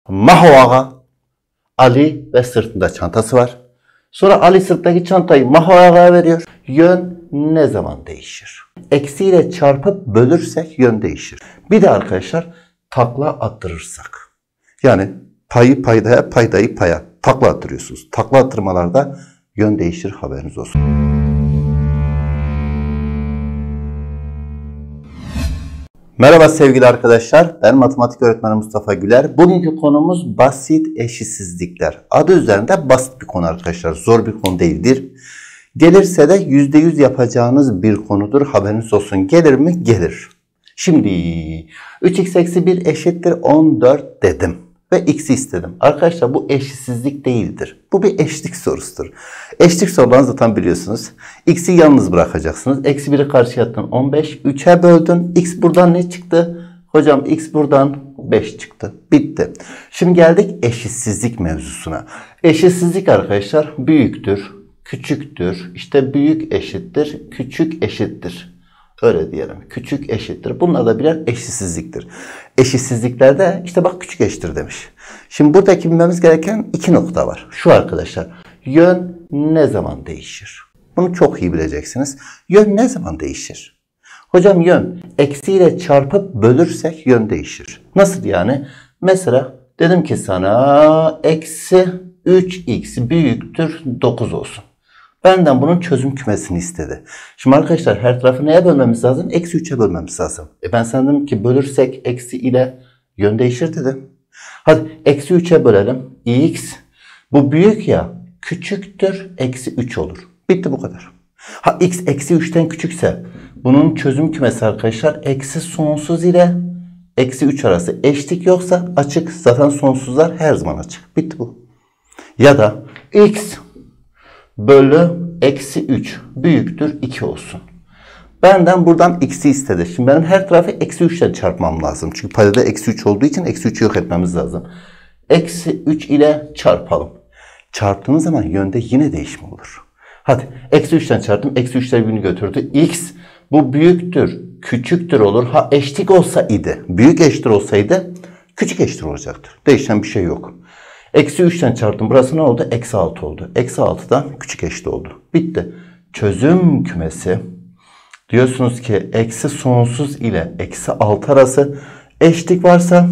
Maho Ağa, Ali ve sırtında çantası var. Sonra Ali sırttaki çantayı Maho Ağa'ya veriyor. Yön ne zaman değişir? Eksiyle çarpıp bölürsek yön değişir. Bir de arkadaşlar takla attırırsak. Yani payı paydaya, paydayı paya takla attırıyorsunuz. Takla attırmalarda yön değişir, haberiniz olsun. Merhaba sevgili arkadaşlar, ben matematik öğretmeni Mustafa Güler. Bugünkü konumuz basit eşitsizlikler. Adı üzerinde basit bir konu arkadaşlar, zor bir konu değildir. Gelirse de %100 yapacağınız bir konudur, haberiniz olsun. Gelir mi? Gelir. Şimdi 3x eksi 1 eşittir 14 dedim ve x'i istedim. Arkadaşlar bu eşitsizlik değildir. Bu bir eşitlik sorusudur. Eşitlik sorularını zaten biliyorsunuz. X'i yalnız bırakacaksınız. Eksi 1'i karşıya attın 15. 3'e böldün. X buradan ne çıktı? Hocam x buradan 5 çıktı. Bitti. Şimdi geldik eşitsizlik mevzusuna. Eşitsizlik arkadaşlar büyüktür, küçüktür. İşte büyük eşittir, küçük eşittir. Öyle diyelim. Küçük eşittir. Bunlar da birer eşitsizliktir. Eşitsizliklerde işte bak küçük eşittir demiş. Şimdi buradaki bilmemiz gereken iki nokta var. Şu arkadaşlar. Yön ne zaman değişir? Bunu çok iyi bileceksiniz. Yön ne zaman değişir? Hocam yön eksiyle çarpıp bölürsek yön değişir. Nasıl yani? Mesela dedim ki sana eksi 3x büyüktür 9 olsun. Benden bunun çözüm kümesini istedi. Şimdi arkadaşlar her tarafı neye bölmemiz lazım? Eksi 3'e bölmemiz lazım. Ben sana dedim ki bölürsek eksi ile yön değişir dedim. Hadi eksi 3'e bölelim. X bu büyük ya, küçüktür eksi 3 olur. Bitti bu kadar. Ha x eksi 3'ten küçükse bunun çözüm kümesi arkadaşlar eksi sonsuz ile eksi 3 arası. Eşitlik yoksa açık. Zaten sonsuzlar her zaman açık. Bitti bu. Ya da x bölü eksi 3 büyüktür 2 olsun. Benden buradan x'i istedi. Şimdi benim her tarafı eksi 3 ile çarpmam lazım. Çünkü paydada eksi 3 olduğu için eksi 3'ü yok etmemiz lazım. Eksi 3 ile çarpalım. Çarptığımız zaman yönde yine değişme olur. Hadi eksi 3'ten çarptım. Eksi 3'ler birbirini götürdü. X bu büyüktür, küçüktür olur. Ha eşitlik olsaydı, büyük eşittir olsaydı küçük eşittir olacaktır. Değişen bir şey yok. Eksi 3'ten çarptım. Burası ne oldu? Eksi 6 oldu. Eksi 6'dan küçük eşit oldu. Bitti. Çözüm kümesi diyorsunuz ki eksi sonsuz ile eksi 6 arası eşitlik varsa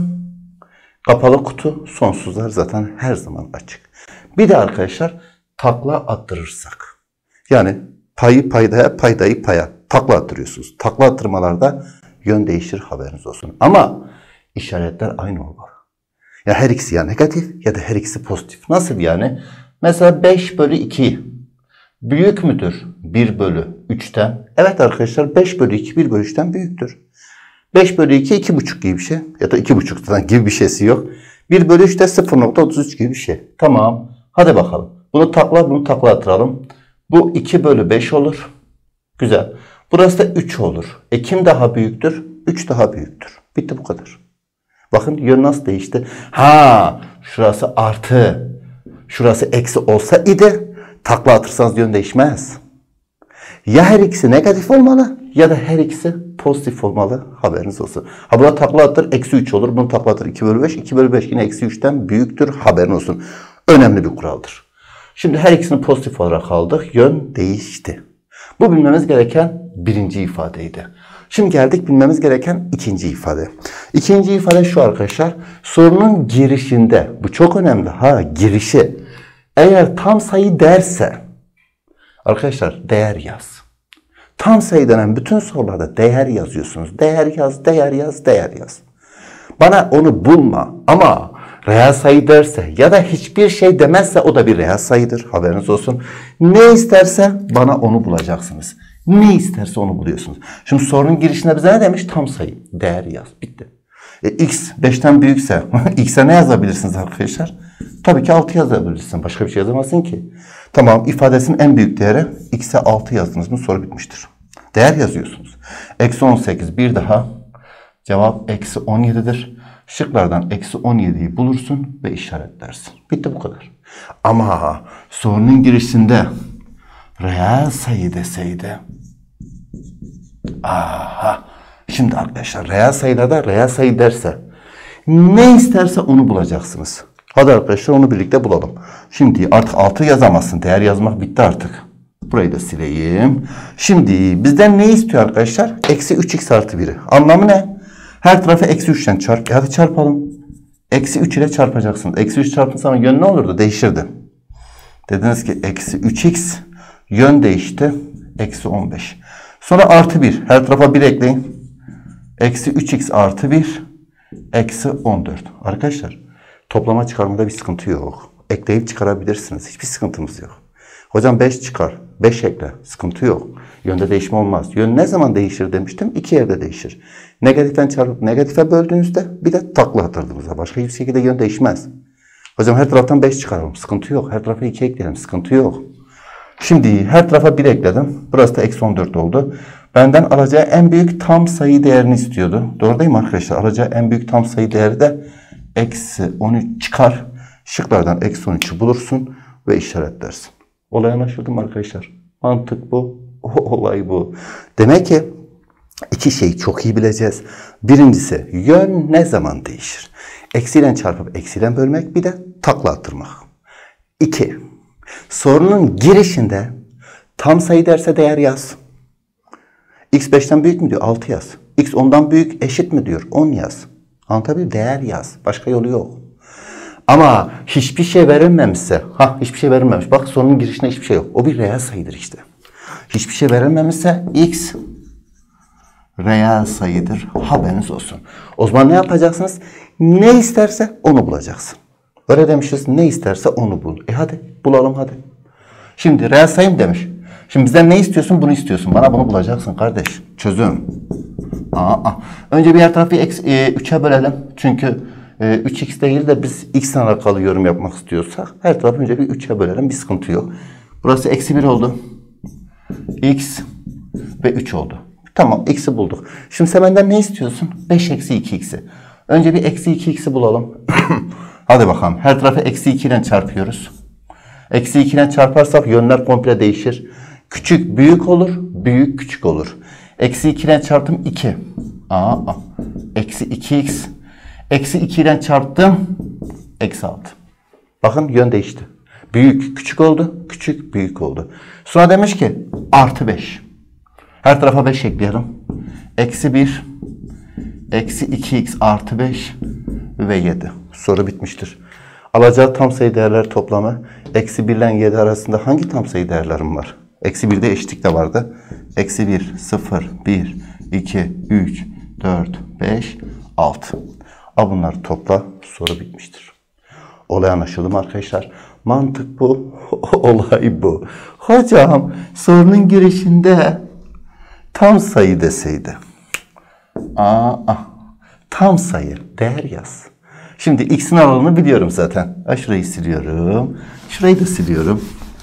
kapalı kutu, sonsuzlar zaten her zaman açık. Bir de arkadaşlar takla attırırsak. Yani payı paydaya, paydayı paya takla attırıyorsunuz. Takla attırmalarda yön değişir, haberiniz olsun. Ama işaretler aynı olmalı. Ya her ikisi ya negatif ya da her ikisi pozitif. Nasıl yani? Mesela 5 bölü 2 büyük müdür 1 bölü 3'ten? Evet arkadaşlar 5 bölü 2 1 bölü 3'ten büyüktür. 5 bölü 2 2,5 gibi bir şey. Ya da 2,5'tan gibi bir şeysi yok. 1 bölü 3 de 0,33 gibi bir şey. Tamam. Hadi bakalım. Bunu takla attıralım. Bu 2 bölü 5 olur. Güzel. Burası da 3 olur. Kim daha büyüktür? 3 daha büyüktür. Bitti bu kadar. Bakın yön nasıl değişti? Ha, şurası artı, şurası eksi olsa idi takla atırsanız yön değişmez. Ya her ikisi negatif olmalı ya da her ikisi pozitif olmalı, haberiniz olsun. Ha buna takla attır eksi 3 olur. Bunu takla attır 2 bölü 5. 2 bölü 5 yine eksi 3'ten büyüktür, haberin olsun. Önemli bir kuraldır. Şimdi her ikisini pozitif olarak aldık. Yön değişti. Bu bilmemiz gereken birinci ifadeydi. Şimdi geldik bilmemiz gereken ikinci ifade. İkinci ifade şu arkadaşlar. Sorunun girişinde, bu çok önemli ha, girişi. Eğer tam sayı derse, arkadaşlar değer yaz. Tam sayı denen bütün sorularda değer yazıyorsunuz. Değer yaz, değer yaz, değer yaz. Bana onu bulma ama reel sayı derse ya da hiçbir şey demezse o da bir reel sayıdır. Haberiniz olsun. Ne isterse bana onu bulacaksınız. Ne isterse onu buluyorsunuz. Şimdi sorunun girişinde bize ne demiş? Tam sayı. Değer yaz. Bitti. X 5'ten büyükse x'e ne yazabilirsiniz arkadaşlar? Tabii ki 6 yazabilirsin. Başka bir şey yazamazsın ki. Tamam, ifadesinin en büyük değeri x'e 6 yazdınız mı soru bitmiştir. Değer yazıyorsunuz. Eksi 18 bir daha. Cevap eksi 17'dir. Şıklardan eksi 17'yi bulursun ve işaretlersin. Bitti bu kadar. Ama sorunun girişinde reel sayı deseydi. Aha. Şimdi arkadaşlar reel sayılarda reel sayı derse Ne isterse onu bulacaksınız. Hadi arkadaşlar onu birlikte bulalım. Şimdi artık 6 yazamazsın. Değer yazmak bitti artık. Burayı da sileyim. Şimdi bizden ne istiyor arkadaşlar? Eksi 3x artı 1'i. Anlamı ne? Her tarafı eksi 3'ten çarp. Hadi çarpalım. Eksi 3 ile çarpacaksınız. Eksi 3 çarptığınız zaman yön ne olurdu? Değişirdi. Dediniz ki eksi 3x yön değişti. Eksi 15. Sonra artı 1. Her tarafa 1 ekleyin. Eksi 3x artı 1. Eksi 14. Arkadaşlar toplama çıkarmada bir sıkıntı yok. Ekleyip çıkarabilirsiniz. Hiçbir sıkıntımız yok. Hocam 5 çıkar. 5 ekle. Sıkıntı yok. Yönde değişme olmaz. Yön ne zaman değişir demiştim? 2 yerde değişir. Negatiften çarpıp negatife böldüğünüzde bir de takla atırdığımızda. Başka hiçbir şekilde yön değişmez. Hocam her taraftan 5 çıkaralım. Sıkıntı yok. Her tarafa 2 ekleyelim. Sıkıntı yok. Şimdi her tarafa 1 ekledim. Burası da eksi 14 oldu. Benden alacağı en büyük tam sayı değerini istiyordu. Doğru değil mi arkadaşlar? Alacağı en büyük tam sayı değeri de eksi 13 çıkar. Şıklardan eksi 13'ü bulursun ve işaretlersin. Olay anlaşıldı mı arkadaşlar? Mantık bu. Olay bu. Demek ki iki şeyi çok iyi bileceğiz. Birincisi yön ne zaman değişir? Eksiyle çarpıp eksiyle bölmek, bir de takla attırmak. 2. Sorunun girişinde tam sayı derse değer yaz. X 5'ten büyük mü diyor? 6 yaz. X 10'dan büyük eşit mi diyor? 10 yaz. Anlatabiliyor muyum? Değer yaz. Başka yolu yok. Ama hiçbir şey verilmemişse, hiçbir şey verilmemiş. Bak sorunun girişinde hiçbir şey yok. O bir reel sayıdır işte. Hiçbir şey verilmemişse X reel sayıdır. Haberiniz olsun. O zaman ne yapacaksınız? Ne isterse onu bulacaksın. Öyle demişiz. Ne isterse onu bul. Hadi bulalım hadi. Şimdi reel sayı mı demiş? Şimdi bizden ne istiyorsun? Bunu istiyorsun. Bana bunu bulacaksın kardeş. Çözüm. Önce bir her tarafı 3'e bölelim. Çünkü 3x değil de biz x'le alakalı yorum yapmak istiyorsak her tarafı önce bir 3'e bölelim. Bir sıkıntı yok. Burası eksi 1 oldu. X ve 3 oldu. Tamam, x'i bulduk. Şimdi sen benden ne istiyorsun? 5 eksi 2x'i. Önce bir eksi 2x'i bulalım. Hadi bakalım. Her tarafı eksi 2 ile çarpıyoruz. Eksi 2 ile çarparsak yönler komple değişir. Küçük büyük olur, büyük küçük olur. Eksi 2 ile çarptım 2. Eksi 2x. Eksi 2 ile çarptım. Eksi 6. Bakın yön değişti. Büyük küçük oldu, küçük büyük oldu. Sonra demiş ki artı 5. Her tarafa 5 ekleyelim. Eksi 1. Eksi 2x artı 5 ve 7. Soru bitmiştir. Alacağı tam sayı değerler toplamı. Eksi 1 ile 7 arasında hangi tam sayı değerlerim var? Eksi 1'de eşitlik de vardı. Eksi 1, 0, 1, 2, 3, 4, 5, 6. Bunları topla. Soru bitmiştir. Olay anlaşıldı mı arkadaşlar? Mantık bu. Olay bu. Hocam sorunun girişinde tam sayı deseydi. Tam sayı. Değer yaz. Şimdi x'in aralığını biliyorum zaten. Şurayı siliyorum. Şurayı da siliyorum.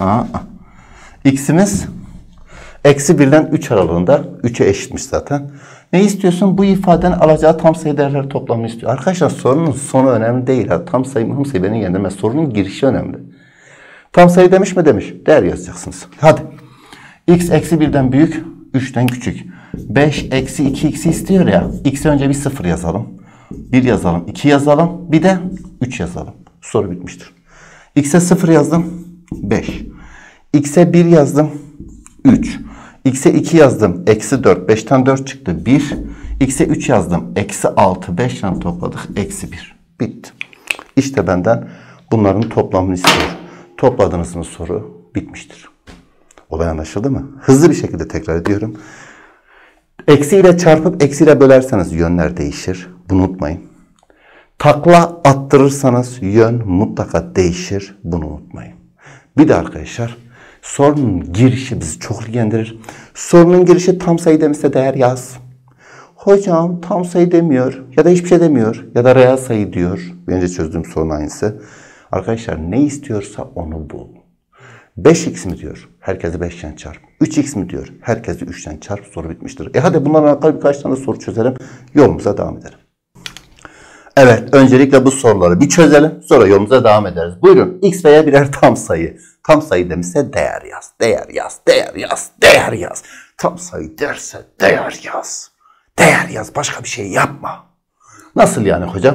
X'imiz eksi 1'den 3 aralığında. 3'e eşitmiş zaten. Ne istiyorsun? Bu ifadenin alacağı tam sayı değerleri toplamını istiyor. Arkadaşlar sorunun sonu önemli değil. Tam sayı beni yendirmez. Sorunun girişi önemli. Tam sayı demiş mi demiş. Değer yazacaksınız. Hadi. X eksi 1'den büyük, 3'ten küçük. 5 eksi 2x'i istiyor ya. X'e önce bir 0 yazalım. 1 yazalım. 2 yazalım. Bir de 3 yazalım. Soru bitmiştir. X'e 0 yazdım. 5. X'e 1 yazdım. 3. X'e 2 yazdım. Eksi 4. 5'ten 4 çıktı. 1. X'e 3 yazdım. Eksi 6. 5'ten topladık. Eksi 1. Bitti. İşte benden bunların toplamını istiyor. Topladığınız mı soru bitmiştir. Olay anlaşıldı mı? Hızlı bir şekilde tekrar ediyorum. Eksiyle çarpıp eksiyle bölerseniz yönler değişir. Bunu unutmayın. Takla attırırsanız yön mutlaka değişir. Bunu unutmayın. Bir de arkadaşlar sorunun girişi bizi çok ilgilendirir. Sorunun girişi tam sayı demişse değer yaz. Hocam tam sayı demiyor ya da hiçbir şey demiyor ya da reel sayı diyor. Önce çözdüğüm sorun aynısı. Arkadaşlar ne istiyorsa onu bul. 5x mi diyor? Herkesi 5'ten çarp. 3x mi diyor? Herkesi 3'ten çarp. Soru bitmiştir. Hadi bunlarla alakalı birkaç tane soru çözelim. Yolumuza devam edelim. Evet, öncelikle bu soruları bir çözelim. Sonra yolumuza devam ederiz. Buyurun. X veya birer tam sayı. Tam sayı demişse değer yaz. Değer yaz. Değer yaz. Değer yaz. Tam sayı derse değer yaz. Değer yaz. Başka bir şey yapma. Nasıl yani hocam?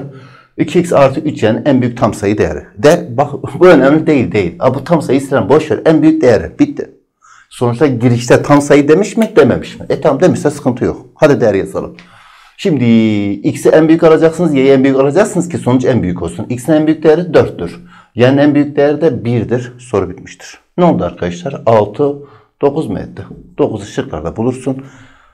2x artı 3 yani en büyük tam sayı değeri. Bak bu önemli değil. Bu tam sayı istedim. Boş ver. En büyük değeri. Bitti. Sonuçta girişte tam sayı demiş mi dememiş mi? Tamam demişse sıkıntı yok. Hadi değer yazalım. Şimdi x'i en büyük alacaksınız. Y'yi en büyük alacaksınız ki sonuç en büyük olsun. X'in en büyük değeri 4'tür. Y'nin en büyük değeri de 1'dir. Soru bitmiştir. Ne oldu arkadaşlar? 6, 9 mu etti? 9'u şıklarda bulursun.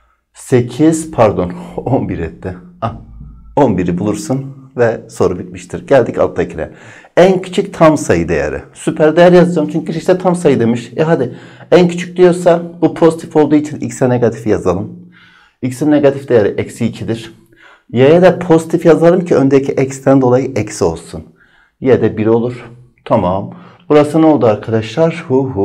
11 etti. 11'i bulursun ve soru bitmiştir. Geldik alttakine. En küçük tam sayı değeri. Süper değer yazacağım çünkü işte tam sayı demiş. Hadi en küçük diyorsa bu pozitif olduğu için x'e negatif yazalım. X'in negatif değeri eksi 2'dir. Y'ye de pozitif yazalım ki öndeki x'ten dolayı eksi olsun. Y de 1 olur. Tamam. Burası ne oldu arkadaşlar?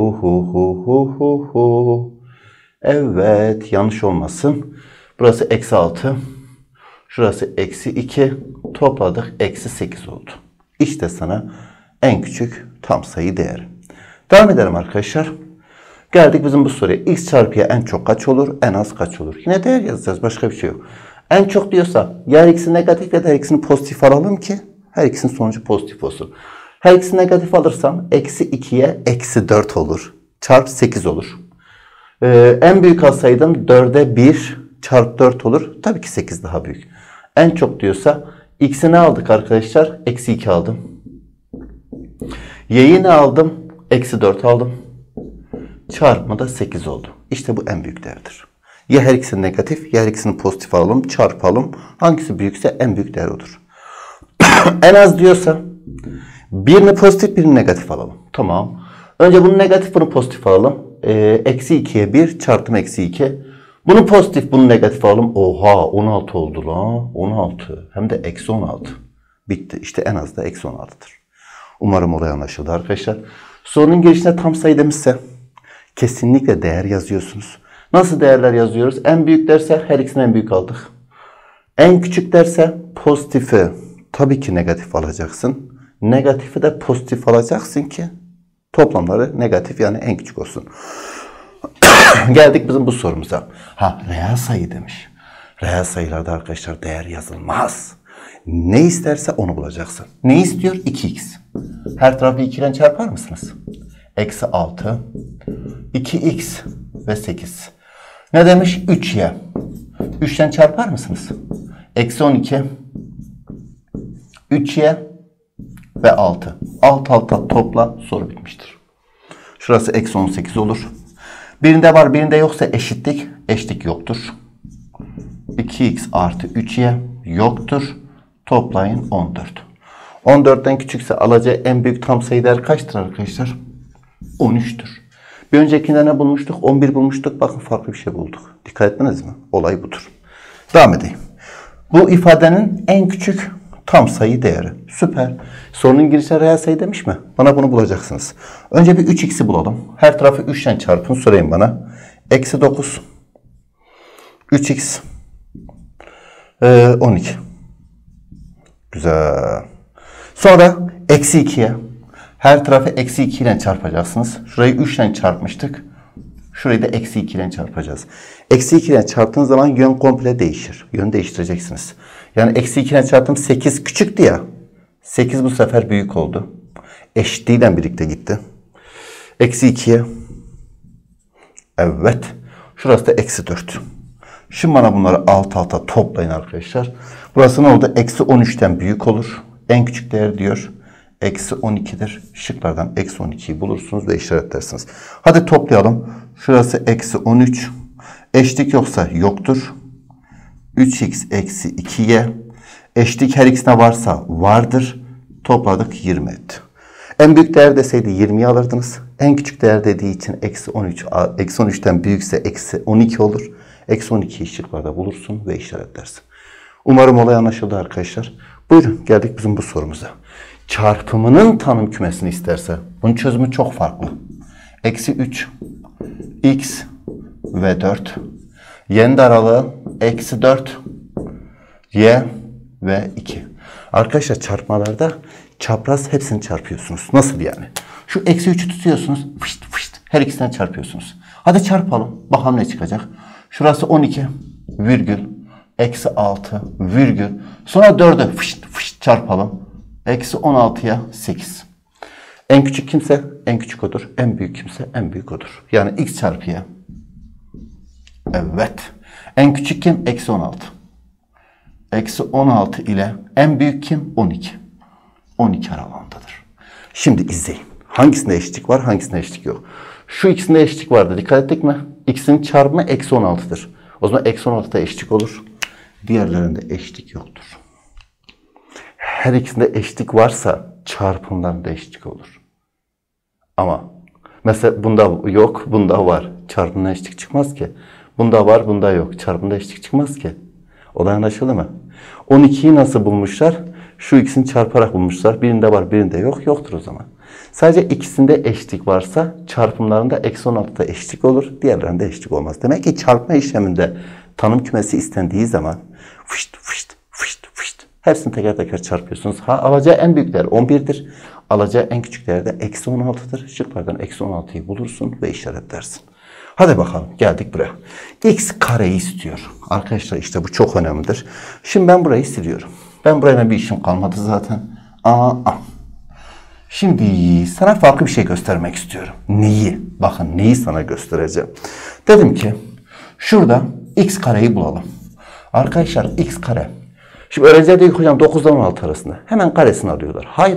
Evet, yanlış olmasın. Burası eksi 6. Şurası eksi 2. Topladık. Eksi 8 oldu. İşte sana en küçük tam sayı değeri. Devam edelim arkadaşlar. Geldik bizim bu soruya. X çarpıya en çok kaç olur? En az kaç olur? Yine değer yazacağız. Başka bir şey yok. En çok diyorsa ya x'i negatif ya da her ikisini pozitif alalım ki her ikisinin sonucu pozitif olsun. Her ikisini negatif alırsam eksi 2'ye eksi 4 olur. Çarp 8 olur. En büyük alsaydım 4'e 1 çarp 4 olur. Tabii ki 8 daha büyük. En çok diyorsa x'i ne aldık arkadaşlar? Eksi 2 aldım. Y'yi ne aldım? Eksi 4 aldım. Çarpma da 8 oldu. İşte bu en büyük değerdir. Ya her ikisini negatif ya her ikisini pozitif alalım. Çarpalım. Hangisi büyükse en büyük değer odur. En az diyorsa birini pozitif birini negatif alalım. Tamam. Önce bunu negatif bunu pozitif alalım. Eksi 2'ye 1 çarptım eksi 2. Bunu pozitif bunu negatif alalım. Oha 16 oldu lan. 16. Hem de eksi 16. Bitti. İşte en az da eksi 16'dır. Umarım olay anlaşıldı arkadaşlar. Sorunun girişine tam sayı demişse kesinlikle değer yazıyorsunuz. Nasıl değerler yazıyoruz? En büyük derse her ikisini en büyük aldık. En küçük derse pozitifi tabii ki negatif alacaksın. Negatifi de pozitif alacaksın ki toplamları negatif yani en küçük olsun. Geldik bizim bu sorumuza. Reel sayı demiş. Reel sayılarda arkadaşlar değer yazılmaz. Ne isterse onu bulacaksın. Ne istiyor? 2x. Her tarafı 2 ile çarpar mısınız? Eksi 6, 2x ve 8. Ne demiş? 3y. 3'ten çarpar mısınız? Eksi 12, 3y ve 6. Alt alta topla soru bitmiştir. Şurası eksi 18 olur. Birinde var birinde yoksa eşitlik. Eşitlik yoktur. 2x artı 3y yoktur. Toplayın 14. 14'ten küçükse alacağı en büyük tam sayı değer kaçtır arkadaşlar? 13'tür. Bir öncekinde ne bulmuştuk? 11 bulmuştuk. Bakın farklı bir şey bulduk. Dikkat ettiniz mi? Olay budur. Devam edeyim. Bu ifadenin en küçük tam sayı değeri. Süper. Sorunun girişine reel sayı demiş mi? Bana bunu bulacaksınız. Önce bir 3x'i bulalım. Her tarafı 3 ile çarpın. Sorayım bana. Eksi 9. 3x. 12. Güzel. Sonra eksi 2'ye. Her tarafı eksi 2 ile çarpacaksınız. Şurayı 3 ile çarpmıştık. Şurayı da eksi 2 ile çarpacağız. Eksi 2 ile çarptığınız zaman yön komple değişir. Yön değiştireceksiniz. Yani eksi 2 ile çarptım 8 küçüktü ya. 8 bu sefer büyük oldu. Eşitliğiyle birlikte gitti. Eksi 2'ye. Evet. Şurası da eksi 4. Şimdi bana bunları alt alta toplayın arkadaşlar. Burası ne oldu? Eksi 13'ten büyük olur. En küçük değer diyor. Eksi 12'dir. Şıklardan eksi 12'yi bulursunuz ve işaretlersiniz. Hadi toplayalım. Şurası eksi 13. Eşitlik yoksa yoktur. 3x eksi 2y. Eşitlik her ikisine varsa vardır. Topladık 20 etti. En büyük değer deseydi 20'yi alırdınız. En küçük değer dediği için eksi 13. Eksi 13'ten büyükse eksi 12 olur. Eksi 12'yi şıklarda bulursun ve işaretlersin. Umarım olay anlaşıldı arkadaşlar. Buyurun geldik bizim bu sorumuza. Çarpımının tanım kümesini isterse bunun çözümü çok farklı. Eksi 3 x ve 4. Y'nin de aralığı eksi 4 y ve 2. Arkadaşlar çarpmalarda çapraz hepsini çarpıyorsunuz. Nasıl yani? Şu eksi 3'ü tutuyorsunuz. Fışt fışt her ikisinden çarpıyorsunuz. Hadi çarpalım. Bakalım ne çıkacak. Şurası 12 virgül Eksi 6 virgül. Sonra 4'ü fışt fışt çarpalım. Eksi 16'ya 8. En küçük kimse en küçük odur. En büyük kimse en büyük odur. Yani x çarpı y. Evet. En küçük kim? Eksi 16. Eksi 16 ile en büyük kim? 12. 12 aralarındadır. Şimdi izleyin. Hangisinde eşitlik var, hangisinde eşitlik yok? Şu ikisinde eşitlik vardı. Dikkat ettik mi? X'in çarpımı eksi 16'dır. O zaman eksi 16'da eşitlik olur. Diğerlerinde eşitlik yoktur. Her ikisinde eşitlik varsa çarpımlarında eşitlik olur. Ama mesela bunda yok, bunda var. Çarpımda eşitlik çıkmaz ki. Bunda var, bunda yok. Çarpımda eşitlik çıkmaz ki. Olay anlaşıldı mı? 12'yi nasıl bulmuşlar? Şu ikisini çarparak bulmuşlar. Birinde var, birinde yok. Yoktur o zaman. Sadece ikisinde eşitlik varsa çarpımlarında eksi 16'da eşitlik olur. Diğerlerinde eşitlik olmaz. Demek ki çarpma işleminde tanım kümesi istendiği zaman fışt fışt fışt fışt hepsini teker teker çarpıyorsunuz. Ha, alacağı en büyük değer 11'dir. Alacağı en küçük değer de eksi 16'dır. Şıklardan eksi 16'yı bulursun ve işaretlersin. Hadi bakalım geldik buraya. X kareyi istiyor. Arkadaşlar işte bu çok önemlidir. Şimdi ben burayı siliyorum. Ben burayla bir işim kalmadı zaten. Şimdi sana farklı bir şey göstermek istiyorum. Neyi? Bakın neyi sana göstereceğim. Dedim ki şurada x kareyi bulalım. Arkadaşlar x kare. Şimdi öğrenciler diyor ki hocam 9 ile 16 arasında. Hemen karesini alıyorlar. Hayır.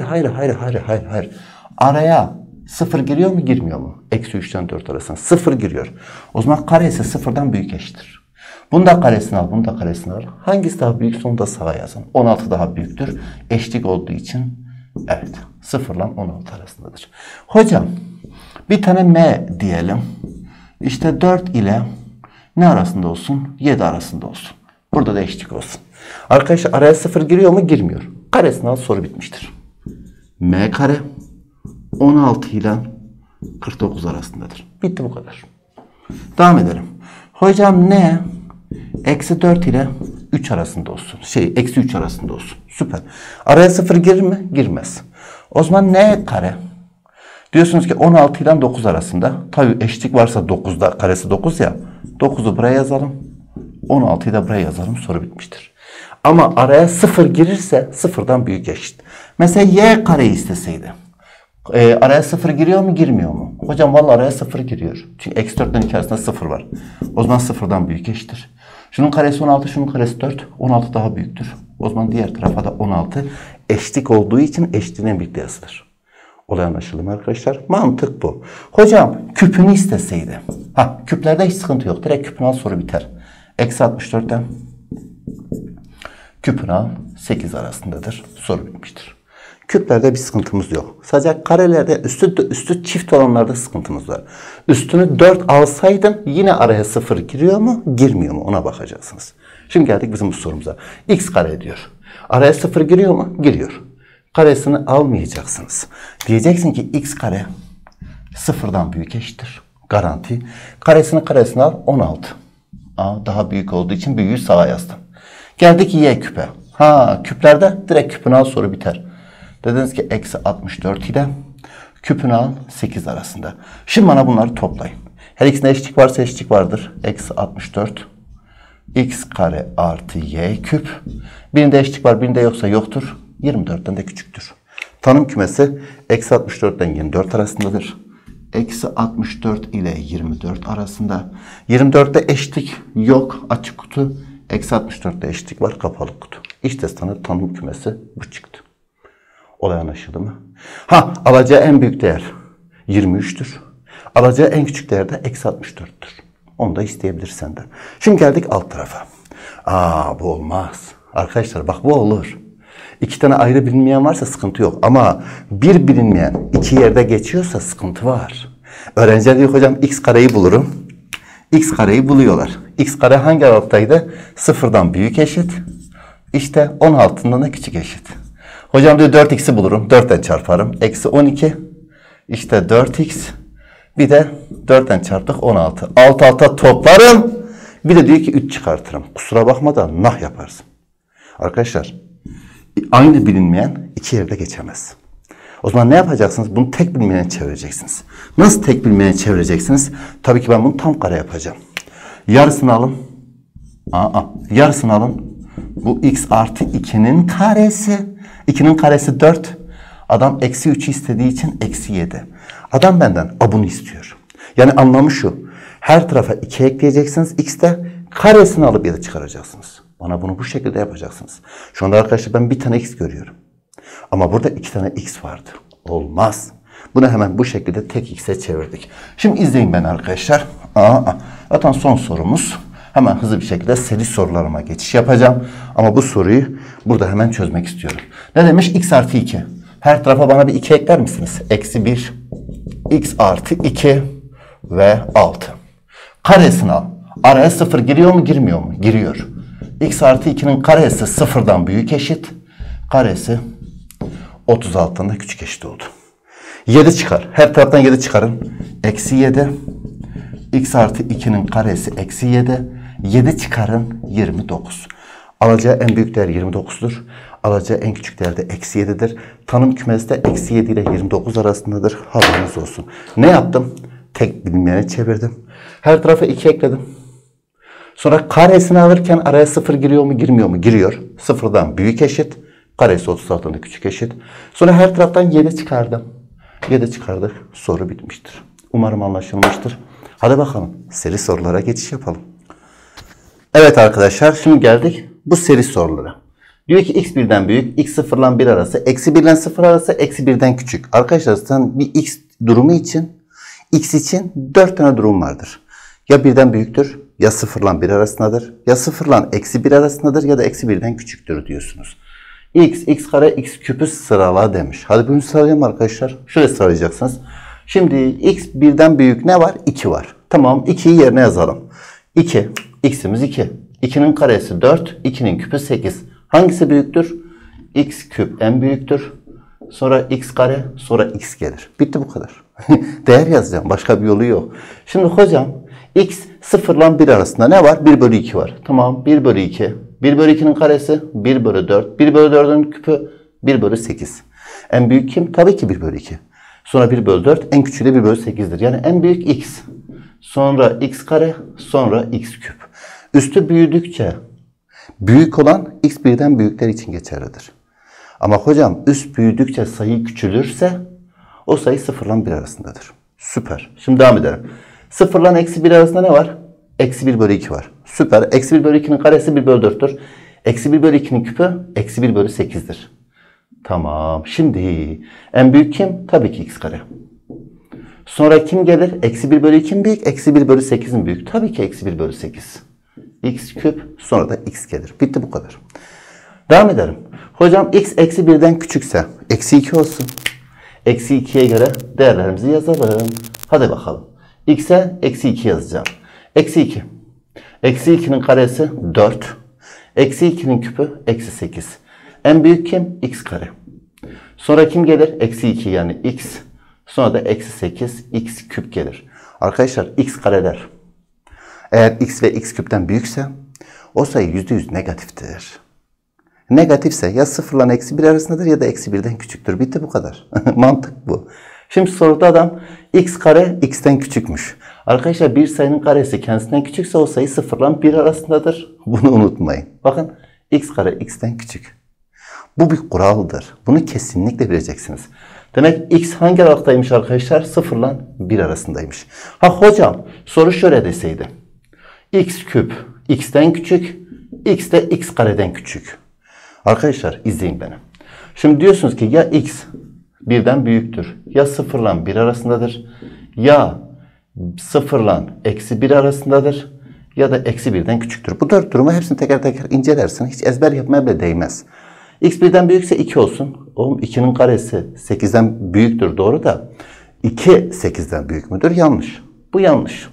Araya 0 giriyor mu girmiyor mu? Eksi 3'ten 4 arasında 0 giriyor. O zaman karesi 0'dan büyük eşittir. Bunu da karesini al, bunu da karesini al. Hangisi daha büyükse onu da sağa yazın. 16 daha büyüktür. Eşitlik olduğu için evet 0 ile 16 arasındadır. Hocam bir tane m diyelim. İşte 4 ile ne arasında olsun? 7 arasında olsun. Burada da eşitlik olsun. Arkadaşlar araya 0 giriyor mu? Girmiyor. Karesini al, soru bitmiştir. M kare 16 ile 49 arasındadır. Bitti bu kadar. Devam edelim. Hocam ne? Eksi 4 ile 3 arasında olsun. Eksi 3 arasında olsun. Süper. Araya 0 girir mi? Girmez. O zaman n kare? Diyorsunuz ki 16 ile 9 arasında. Tabii eşitlik varsa 9'da karesi 9 ya. 9'u buraya yazalım. 16'yı da buraya yazalım. Soru bitmiştir. Ama araya 0 girirse 0'dan büyük eşit. Mesela y kareyi isteseydi. Araya 0 giriyor mu girmiyor mu? Hocam vallahi araya 0 giriyor. Çünkü eksi 4'ten 2 arasında 0 var. O zaman 0'dan büyük eşittir. Şunun karesi 16, şunun karesi 4. 16 daha büyüktür. O zaman diğer tarafa da 16 eşitlik olduğu için eşitliğin en büyük yazılır. Olay anlaşıldı mı arkadaşlar? Mantık bu. Hocam küpünü isteseydi. Küplerde hiç sıkıntı yok. Direkt küpünü al, soru biter. Eksi 64'ten küpünü al 8 arasındadır. Soru bitmiştir. Küplerde bir sıkıntımız yok. Sadece karelerde üstü çift olanlarda sıkıntımız var. Üstünü 4 alsaydım yine araya 0 giriyor mu girmiyor mu ona bakacaksınız. Şimdi geldik bizim bu sorumuza. X kare diyor. Araya 0 giriyor mu? Giriyor. Karesini almayacaksınız. Diyeceksin ki x kare 0'dan büyük eşittir. Garanti. Karesini al 16. Daha büyük olduğu için büyüğü sağa yazdım. Geldik y küpe. Küplerde direkt küpünü al, soru biter. Dediniz ki eksi 64 ile küpünü al 8 arasında. Şimdi bana bunları toplayın. Her ikisinde eşitlik varsa eşitlik vardır. Eksi 64 x kare artı y küp. Birinde eşitlik var, birinde yoksa yoktur. 24'ten de küçüktür. Tanım kümesi eksi 64'ten 24 arasındadır. Eksi 64 ile 24 arasında. 24'te eşitlik yok, açık kutu. Eksi 64'te eşitlik var, kapalı kutu. İşte sana tanım kümesi bu çıktı. Olay anlaşıldı mı? Alacağı en büyük değer 23'tür. Alacağı en küçük değer de eksi 64'tür. Onu da isteyebilirsen de. Şimdi geldik alt tarafa. Bu olmaz. Arkadaşlar bak bu olur. 2 tane ayrı bilinmeyen varsa sıkıntı yok. Ama bir bilinmeyen 2 yerde geçiyorsa sıkıntı var. Öğrenciler diyor hocam x kareyi bulurum. X kareyi buluyorlar. X kare hangi aralıktaydı? 0'dan büyük eşit. İşte 16'dan da küçük eşit. Hocam diyor 4x'i bulurum. 4'ten çarparım. Eksi 12. İşte 4x. Bir de 4'ten çarptık 16. Alt alta toplarım. Bir de diyor ki 3 çıkartırım. Kusura bakma da nah yaparsın. Arkadaşlar aynı bilinmeyen 2 yerde geçemez. O zaman ne yapacaksınız? Bunu tek bilinmeyene çevireceksiniz. Nasıl tek bilinmeyene çevireceksiniz? Tabii ki ben bunu tam kare yapacağım. Yarısını alın. Yarısını alın. Bu x artı 2'nin karesi. 2'nin karesi 4. Adam eksi 3'ü istediği için eksi 7. Adam benden bunu istiyor. Yani anlamı şu. Her tarafa 2 ekleyeceksiniz. X'te karesini alıp 7 çıkaracaksınız. Bana bunu bu şekilde yapacaksınız. Şu anda arkadaşlar ben bir tane x görüyorum. Ama burada 2 tane x vardı. Olmaz. Bunu hemen bu şekilde tek x'e çevirdik. Şimdi izleyin beni arkadaşlar. Zaten son sorumuz. Hemen hızlı bir şekilde seri sorularıma geçiş yapacağım. Ama bu soruyu burada hemen çözmek istiyorum. Ne demiş? X artı 2. Her tarafa bana bir 2 ekler misiniz? Eksi 1. X artı 2 ve 6. Karesini al. Araya 0 giriyor mu girmiyor mu? Giriyor. X artı 2'nin karesi 0'dan büyük eşit. Karesi 36'dan da küçük eşit oldu. 7 çıkar. Her taraftan 7 çıkarın. Eksi 7. X artı 2'nin karesi eksi 7. 7 çıkarın 29. Alacağı en büyük değer 29'dur. Alacağı en küçük değer de eksi 7'dir. Tanım kümesi de eksi 7 ile 29 arasındadır. Haberiniz olsun. Ne yaptım? Tek bilinmeyene çevirdim. Her tarafa 2 ekledim. Sonra karesini alırken araya 0 giriyor mu girmiyor mu? Giriyor. 0'dan büyük eşit. Karesi 36'dan da küçük eşit. Sonra her taraftan 7 çıkardım. 7 çıkardık. Soru bitmiştir. Umarım anlaşılmıştır. Hadi bakalım seri sorulara geçiş yapalım. Evet arkadaşlar şimdi geldik bu seri sorulara. Diyor ki x birden büyük, x 0 ile 1 arası, eksi 1 ile 0 arası, eksi 1'den küçük. Arkadaşlar sen bir x durumu için, x için 4 tane durum vardır. Ya birden büyüktür, ya 0 ile 1 arasındadır, ya 0 ile eksi 1 arasındadır ya da eksi 1'den küçüktür diyorsunuz. X kare, x küpü sırala demiş. Hadi bunu sıralayalım arkadaşlar. Şöyle sıralayacaksınız. Şimdi x birden büyük ne var? 2 var. Tamam 2'yi yerine yazalım. 2. X'imiz 2. 2'nin karesi 4. 2'nin küpü 8. Hangisi büyüktür? X küp en büyüktür. Sonra x kare. Sonra x gelir. Bitti bu kadar. Değer yazacağım. Başka bir yolu yok. Şimdi hocam x 0 ile 1 arasında ne var? 1 bölü 2 var. Tamam 1 bölü 2. 1 bölü 2'nin karesi 1 bölü 4. 1 bölü 4'ün küpü 1 bölü 8. En büyük kim? Tabii ki 1 bölü 2. Sonra 1 bölü 4. En küçüğü de 1 bölü 8'dir. Yani en büyük x. Sonra x kare. Sonra x küp. Üstü büyüdükçe büyük olan x birden büyükler için geçerlidir. Ama hocam üst büyüdükçe sayı küçülürse o sayı 0 ile 1 arasındadır. Süper. Şimdi devam edelim. 0 ile eksi 1 arasında ne var? Eksi 1 bölü 2 var. Süper. Eksi 1 bölü 2'nin karesi 1 bölü 4'tür. Eksi 1 bölü 2'nin küpü eksi 1 bölü 8'dir. Tamam. Şimdi en büyük kim? Tabii ki x kare. Sonra kim gelir? Eksi 1 bölü 2'nin büyük. Eksi 1 bölü 8'in büyük. Tabii ki eksi 1 bölü 8. X küp. Sonra da x gelir. Bitti bu kadar. Devam edelim. Hocam x eksi 1'den küçükse eksi 2 olsun. Eksi 2'ye göre değerlerimizi yazalım. Hadi bakalım. X'e eksi 2 yazacağım. Eksi 2. Eksi 2'nin karesi 4. Eksi 2'nin küpü eksi 8. En büyük kim? X kare. Sonra kim gelir? Eksi 2 yani x. Sonra da eksi 8 x küp gelir. Arkadaşlar x kareler eğer x ve x küpten büyükse o sayı %100 negatiftir. Negatifse ya 0 ile eksi 1 arasındadır ya da eksi 1'den küçüktür. Bitti bu kadar. Mantık bu. Şimdi soruda adam x kare x'ten küçükmüş. Arkadaşlar bir sayının karesi kendisinden küçükse o sayı 0 ile 1 arasındadır. Bunu unutmayın. Bakın x kare x'ten küçük. Bu bir kuraldır. Bunu kesinlikle bileceksiniz. Demek x hangi aralıktaymış arkadaşlar? 0 ile 1 arasındaymış. Ha hocam soru şöyle deseydi. X küp x'ten küçük. X de x kareden küçük. Arkadaşlar izleyin beni. Şimdi diyorsunuz ki ya x birden büyüktür. Ya 0 ile 1 arasındadır. Ya 0 ile eksi 1 arasındadır. Ya da eksi 1'den küçüktür. Bu 4 durumu hepsini teker teker incelersin. Hiç ezber yapmaya bile değmez. X birden büyükse 2 olsun. Oğlum 2'nin karesi 8'den büyüktür. Doğru da 2 8'den büyük müdür? Yanlış. Bu yanlış.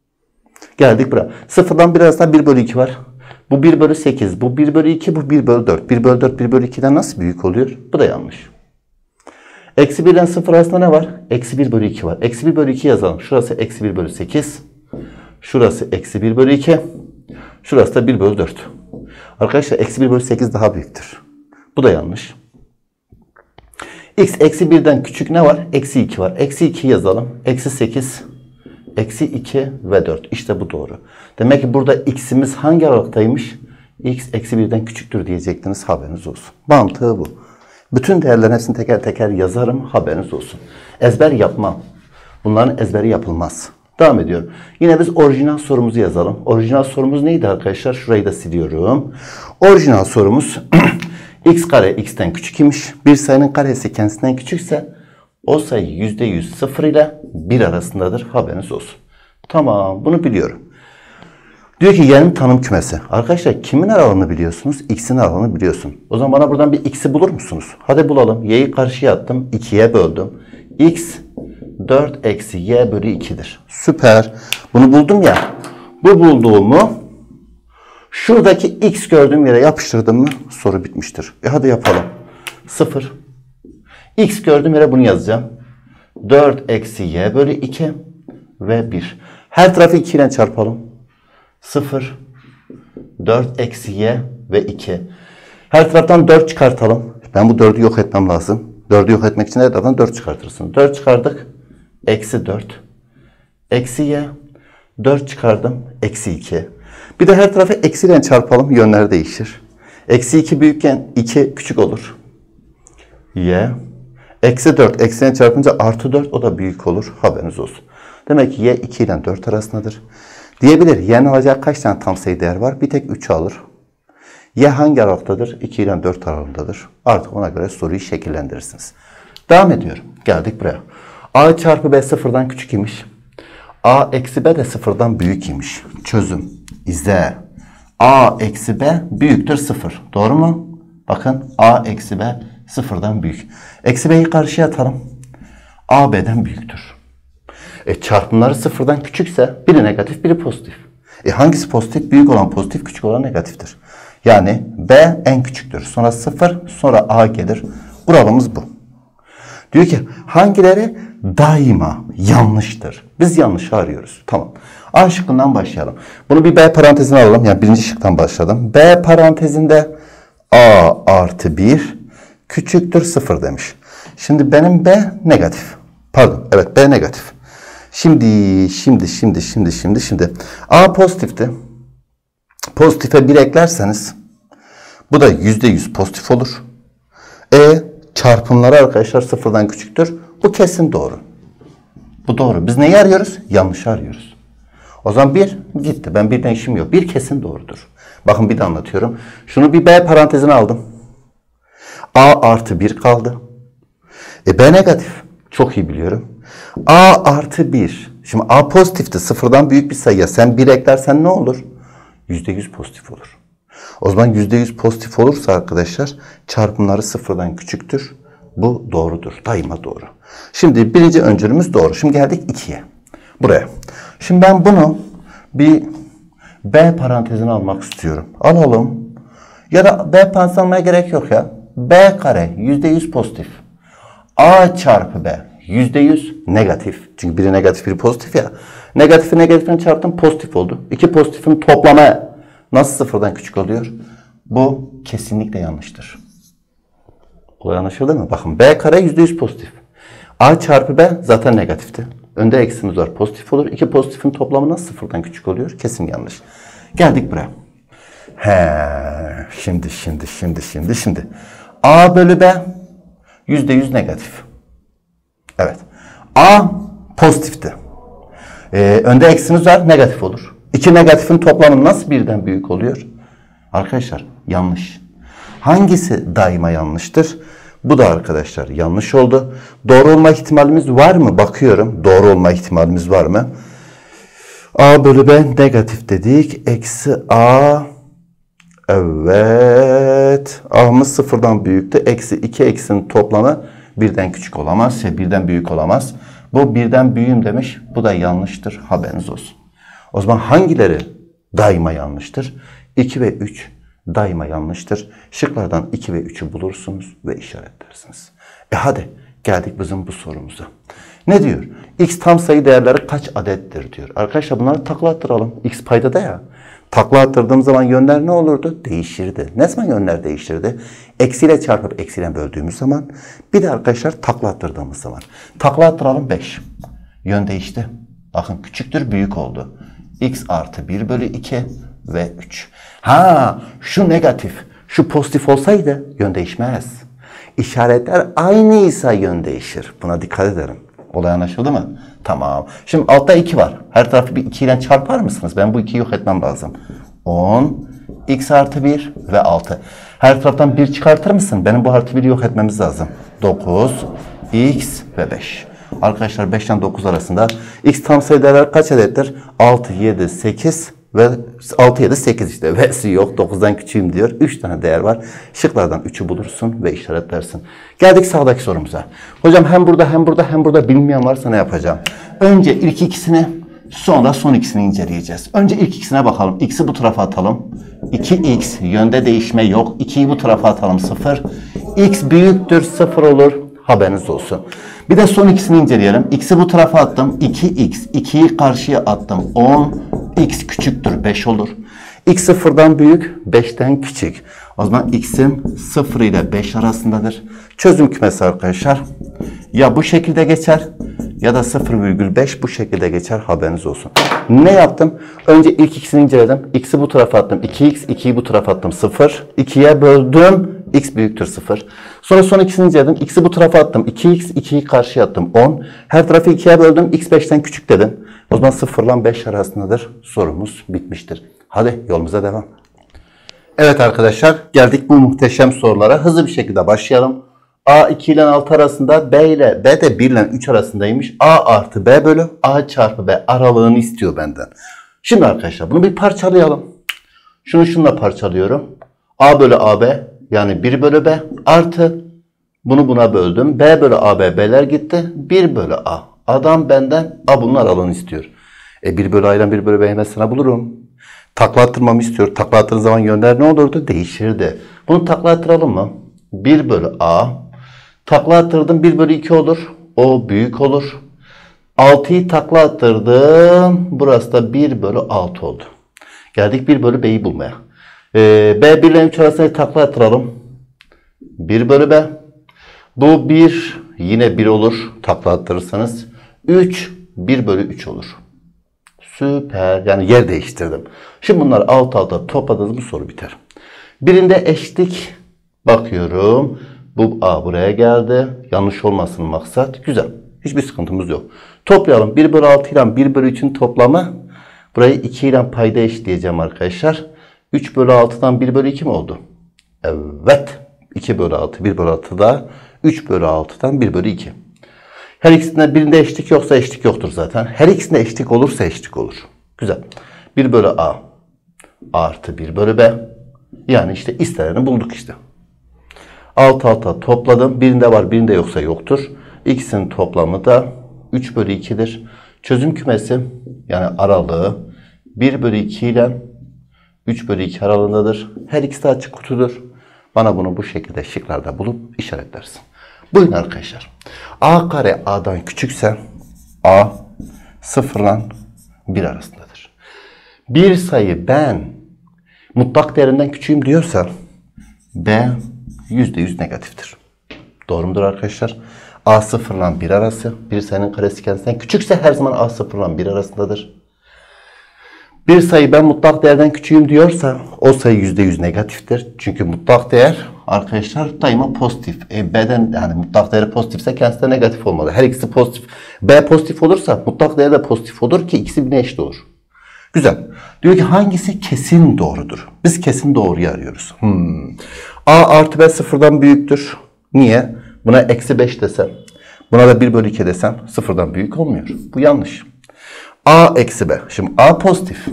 Geldik buraya. 0'dan 1 arasında 1 bölü 2 var. Bu 1 bölü 8. Bu 1 bölü 2. Bu 1 bölü 4. 1 bölü 4 1 bölü 2'den nasıl büyük oluyor? Bu da yanlış. Eksi 1 ile 0 arasında ne var? Eksi 1 bölü 2 var. Eksi 1 bölü 2 yazalım. Şurası eksi 1 bölü 8. Şurası eksi 1 bölü 2. Şurası da 1 bölü 4. Arkadaşlar eksi 1 bölü 8 daha büyüktür. Bu da yanlış. X eksi 1'den küçük ne var? Eksi 2 var. Eksi 2 yazalım. Eksi 8. Eksi 2 ve 4. İşte bu doğru. Demek ki burada x'imiz hangi aralıktaymış? X eksi 1'den küçüktür diyecektiniz, haberiniz olsun. Mantığı bu. Bütün değerlerin hepsini teker teker yazarım, haberiniz olsun. Ezber yapmam. Bunların ezberi yapılmaz. Devam ediyorum. Yine biz orijinal sorumuzu yazalım. Orijinal sorumuz neydi arkadaşlar? Şurayı da siliyorum. Orijinal sorumuz x kare x'ten küçük imiş. Bir sayının karesi kendisinden küçükse o sayı %100 0 ile 1 arasındadır. Haberiniz olsun. Tamam, bunu biliyorum. Diyor ki y'nin tanım kümesi. Arkadaşlar kimin aralığını biliyorsunuz? X'in aralığını biliyorsun. O zaman bana buradan bir x'i bulur musunuz? Hadi bulalım. Y'yi karşıya attım. 2'ye böldüm. X 4 eksi y bölü 2'dir. Süper. Bunu buldum ya. Bu bulduğumu şuradaki x gördüğüm yere yapıştırdım mı soru bitmiştir. Hadi yapalım. 0. X gördüğüm yere bunu yazacağım. 4 eksi y bölü 2 ve 1. Her tarafı 2 ile çarpalım. 0, 4 eksi y ve 2. Her taraftan 4 çıkartalım. Ben bu 4'ü yok etmem lazım. 4'ü yok etmek için her taraftan 4 çıkartırsın. 4 çıkardık. Eksi 4. Eksi y. 4 çıkardım. Eksi 2. Bir de her tarafı eksiyle çarpalım. Yönler değişir. Eksi 2 büyükken 2 küçük olur. Y. Eksi 4. Eksiyle çarpınca artı 4. O da büyük olur. Haberiniz olsun. Demek ki y 2 ile 4 arasındadır. Diyebilir. Y'nin alacağı kaç tane tam sayı değer var? Bir tek 3'ü alır. Y hangi aralıktadır? 2 ile 4 aralığındadır. Artık ona göre soruyu şekillendirirsiniz. Devam ediyorum. Geldik buraya. A çarpı B sıfırdan küçük imiş. A eksi B de sıfırdan büyük imiş. Çözüm. İzle. A eksi B büyüktür 0. Doğru mu? Bakın A eksi B sıfırdan büyük. Eksi B'yi karşıya atalım. A B'den büyüktür. Çarpımları sıfırdan küçükse biri negatif biri pozitif. Hangisi pozitif? Büyük olan pozitif, küçük olan negatiftir. Yani B en küçüktür. Sonra 0, sonra A gelir. Kuralımız bu. Diyor ki hangileri daima yanlıştır? Biz yanlışı arıyoruz. Tamam. A şıkkından başlayalım. Bunu bir B parantezine alalım. Yani birinci şıktan başladım. B parantezinde A artı 1 küçüktür 0 demiş. Şimdi benim B negatif. Pardon. Evet, B negatif. Şimdi. A pozitifti. Pozitife 1 eklerseniz bu da %100 pozitif olur. Çarpımları arkadaşlar sıfırdan küçüktür. Bu kesin doğru. Bu doğru. Biz neyi arıyoruz? Yanlışı arıyoruz. O zaman 1 gitti. Ben 1'den işim yok. 1 kesin doğrudur. Bakın bir de anlatıyorum. Şunu bir B parantezine aldım. A artı 1 kaldı. B negatif. Çok iyi biliyorum. A artı 1. Şimdi A pozitifti. Sıfırdan büyük bir sayıya sen 1 eklersen ne olur? %100 pozitif olur. O zaman %100 pozitif olursa arkadaşlar çarpımları sıfırdan küçüktür. Bu doğrudur. Daima doğru. Şimdi birinci öncülümüz doğru. Şimdi geldik 2'ye. Buraya. Şimdi ben bunu bir B parantezine almak istiyorum. Alalım. Ya da B parantez almaya gerek yok ya. B kare %100 pozitif. A çarpı B %100 negatif. Çünkü biri negatif biri pozitif ya. Negatifi negatiften çarptım pozitif oldu. İki pozitifin toplamı nasıl sıfırdan küçük oluyor? Bu kesinlikle yanlıştır. Olay anlaşıldı mı? Bakın B kare %100 pozitif. A çarpı B zaten negatifti. Önde eksimiz var, pozitif olur. İki pozitifin toplamı nasıl sıfırdan küçük oluyor? Kesin yanlış. Geldik buraya. Şimdi. A bölü B %100 negatif. Evet. A pozitifti. Önde eksimiz var, negatif olur. İki negatifin toplamı nasıl birden büyük oluyor? Arkadaşlar yanlış. Hangisi daima yanlıştır? Bu da arkadaşlar yanlış oldu. Doğru olma ihtimalimiz var mı? Bakıyorum. Doğru olma ihtimalimiz var mı? A bölü B negatif dedik. Eksi A. Evet. A'mız sıfırdan büyüktü. Eksi 2 eksinin toplamı birden küçük olamaz. Birden büyük olamaz. Bu birden büyüğüm demiş. Bu da yanlıştır. Haberiniz olsun. O zaman hangileri daima yanlıştır? 2 ve 3 daima yanlıştır. Şıklardan 2 ve 3'ü bulursunuz ve işaretlersiniz. Hadi geldik bizim bu sorumuza. Ne diyor? X tam sayı değerleri kaç adettir diyor. Arkadaşlar bunları takla attıralım. X paydada ya. Takla attırdığım zaman yönler ne olurdu? Değişirdi. Ne zaman yönler değiştirdi? Eksiyle çarpıp eksiyle böldüğümüz zaman. Bir de arkadaşlar takla attırdığımız zaman. Takla attıralım 5. Yön değişti. Bakın küçüktür büyük oldu. X artı 1 bölü 2 ve 3. Ha şu negatif, şu pozitif olsaydı yön değişmez. İşaretler aynıysa yön değişir. Buna dikkat edelim. Olay anlaşıldı mı? Tamam. Şimdi altta 2 var. Her tarafı bir 2 ile çarpar mısınız? Ben bu 2'yi yok etmem lazım. 10, x artı 1 ve 6. Her taraftan 1 çıkartır mısın? Benim bu artı 1'i yok etmemiz lazım. 9, x ve 5. Arkadaşlar 5 ile 9 arasında x tam sayı değerler kaç adettir? 6, 7, 8 ve 6, 7, 8 işte. V'si yok. 9'dan küçüğüm diyor. 3 tane değer var. Şıklardan 3'ü bulursun ve işaretlersin. Geldik sağdaki sorumuza. Hocam hem burada hem burada hem burada bilmeyen varsa ne yapacağım? Önce ilk ikisini sonra son ikisini inceleyeceğiz. Önce ilk ikisine bakalım. X'i bu tarafa atalım. 2x yönde değişme yok. 2'yi bu tarafa atalım 0. X büyüktür 0 olur. Haberiniz olsun. Bir de son ikisini inceleyelim. X'i bu tarafa attım. 2x. 2'yi karşıya attım. 10. X küçüktür 5 olur. X 0'dan büyük, 5'ten küçük. O zaman x'im 0 ile 5 arasındadır. Çözüm kümesi arkadaşlar. Ya bu şekilde geçer ya da 0,5 bu şekilde geçer. Haberiniz olsun. Ne yaptım? Önce ilk ikisini inceledim. X'i bu tarafa attım. 2x. 2'yi bu tarafa attım. 0. 2'ye böldüm. X büyüktür 0. Sonra son ikisini inceledim. X'i bu tarafa attım. 2x. 2'yi karşıya attım. 10. Her tarafı 2'ye böldüm. X 5'ten küçük dedim. O zaman 0 ile 5 arasındadır. Sorumuz bitmiştir. Hadi yolumuza devam. Evet arkadaşlar geldik bu muhteşem sorulara. Hızlı bir şekilde başlayalım. A 2 ile 6 arasında B de 1 ile 3 arasındaymış. A artı B bölü A çarpı B aralığını istiyor benden. Şimdi arkadaşlar bunu bir parçalayalım. Şunu şunla parçalıyorum. A bölü AB yani 1 bölü B artı bunu buna böldüm. B bölü AB B'ler gitti. 1 bölü A. Adam benden A bunun aralığını istiyor. 1 bölü A ile 1 bölü B'yi mesela bulurum. Takla attırmamı istiyor. Takla attığın zaman yönler ne olurdu? Değişirdi. Bunu takla attıralım mı? 1 bölü A. Takla attırdım 1 bölü 2 olur. O büyük olur. 6'yı takla attırdım. Burası da 1 bölü 6 oldu. Geldik 1 bölü B'yi bulmaya. B 1 ile 3 arasında takla attıralım. 1 bölü B. Bu 1 yine 1 olur. Takla attırırsanız. 3 1 bölü 3 olur. Süper. Yani yer değiştirdim. Şimdi bunları alt alta topladığınız bu soru biter. Birinde eşitlik bakıyorum. Bu A buraya geldi. Yanlış olmasın maksat. Güzel. Hiçbir sıkıntımız yok. Toplayalım. 1 bölü 6 ile 1 bölü 3'ün toplamı. Burayı 2 ile payda eşitleyeceğim arkadaşlar. 3 bölü 6'dan 1 bölü 2 mi oldu? Evet. 2 bölü 6. 1 bölü 6 da 3 bölü 6'dan 1 bölü 2. Her ikisinde birinde eşitlik yoksa eşitlik yoktur zaten. Her ikisinde eşitlik olursa eşitlik olur. Güzel. 1 bölü A artı 1 bölü B. Yani işte isteneni bulduk işte. Alt alta topladım. Birinde var birinde yoksa yoktur. İkisinin toplamı da 3 bölü 2'dir. Çözüm kümesi yani aralığı 1 bölü 2 ile 3 bölü 2 aralığındadır. Her ikisi de açık kutudur. Bana bunu bu şekilde şıklarda bulup işaretlersin. Buyurun arkadaşlar. A kare A'dan küçükse A 0 ile 1 arasındadır. Bir sayı ben mutlak değerinden küçüğüm diyorsa B %100 negatiftir. Doğru mudur arkadaşlar? A 0 ile 1 arası bir sayının karesi kendisinden küçükse her zaman A 0 ile 1 arasındadır. Bir sayı ben mutlak değerden küçüğüm diyorsa o sayı %100 negatiftir. Çünkü mutlak değer arkadaşlar daima pozitif. B'den yani mutlak değeri pozitifse kendisi de negatif olmalı. Her ikisi pozitif. B pozitif olursa mutlak değer de pozitif olur ki ikisi birbirine eşit olur. Güzel. Diyor ki hangisi kesin doğrudur? Biz kesin doğruyu arıyoruz. A artı B 0'dan büyüktür. Niye? Buna eksi 5 desem. Buna da 1 bölü 2 desem 0'dan büyük olmuyor. Bu yanlış. A eksi B. Şimdi A pozitif.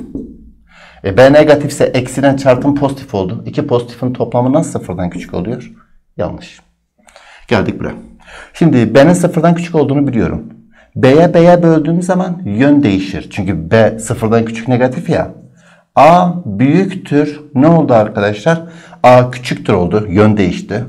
B negatifse eksiden çarpım pozitif oldu. İki pozitifin toplamı nasıl 0'dan küçük oluyor? Yanlış. Geldik buraya. Şimdi B'nin 0'dan küçük olduğunu biliyorum. B'ye böldüğüm zaman yön değişir. Çünkü B 0'dan küçük negatif ya. A büyüktür. Ne oldu arkadaşlar? A küçüktür oldu. Yön değişti.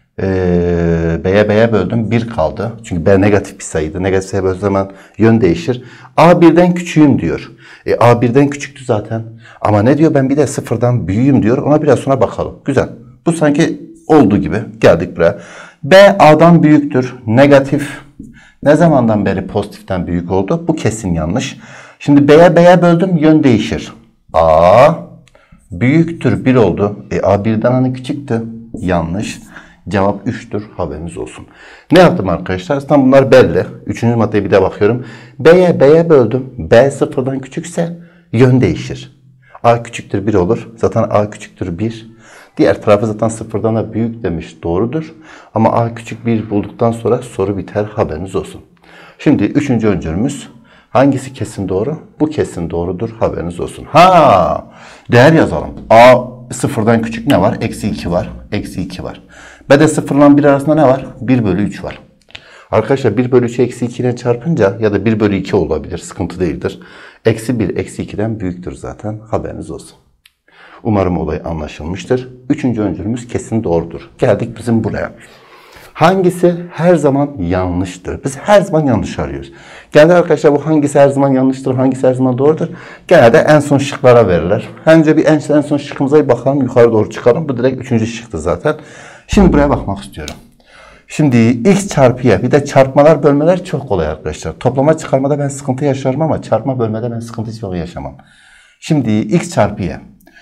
B'ye böldüm 1 kaldı. Çünkü B negatif bir sayıydı. Negatif sayı böldüğü zaman yön değişir. A birden küçüğüm diyor. A birden küçüktü zaten. Ama ne diyor? Ben bir de 0'dan büyüğüm diyor. Ona biraz sonra bakalım. Güzel. Bu sanki olduğu gibi. Geldik buraya. B A'dan büyüktür. Negatif Ne zamandan beri pozitiften büyük oldu? Bu kesin yanlış. Şimdi B'ye böldüm, yön değişir. A büyüktür 1 oldu. A birden hani küçüktü. Yanlış. Cevap 3'tür. Haberiniz olsun. Ne yaptım arkadaşlar? Aslında bunlar belli. Üçüncü maddeye bir de bakıyorum. B'ye böldüm. B sıfırdan küçükse yön değişir. A küçüktür 1 olur. Zaten A küçüktür 1. Diğer tarafı zaten sıfırdan da büyük demiş. Doğrudur. Ama A küçük 1 bulduktan sonra soru biter. Haberiniz olsun. Şimdi üçüncü öncülümüz. Hangisi kesin doğru? Bu kesin doğrudur. Haberiniz olsun. Değer yazalım. A sıfırdan küçük ne var? Eksi 2 var. Eksi 2 var. B'de sıfırla 1 arasında ne var? 1 bölü 3 var. Arkadaşlar 1 bölü 3'ü eksi 2 ile çarpınca ya da 1 bölü 2 olabilir. Sıkıntı değildir. Eksi 1 eksi 2'den büyüktür zaten. Haberiniz olsun. Umarım olay anlaşılmıştır. Üçüncü öncülümüz kesin doğrudur. Geldik bizim buraya. Hangisi her zaman yanlıştır? Biz her zaman yanlış arıyoruz. Genelde arkadaşlar bu hangisi her zaman yanlıştır, hangisi her zaman doğrudur? Genelde en son şıklara verirler. Önce bir en son şıkkımıza bir bakalım, yukarı doğru çıkalım. Bu direkt üçüncü şıktı zaten. Şimdi buraya bakmak istiyorum. Şimdi x çarpı y, bir de çarpmalar bölmeler çok kolay arkadaşlar. Toplama çıkarmada ben sıkıntı yaşarım ama çarpma bölmede ben sıkıntı hiç yaşamam. Şimdi x çarpı y.